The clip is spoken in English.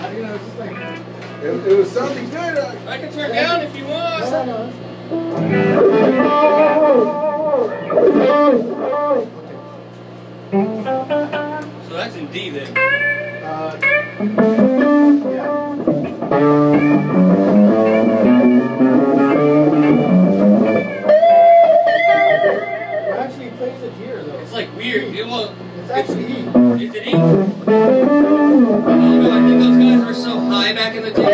You know, it's just like... It was something good. I can turn down if you want. So that's in D then. Yeah. It actually plays it here though. It's like weird. It's actually E. Is it E? Oh, I think those guys were so high back in the day.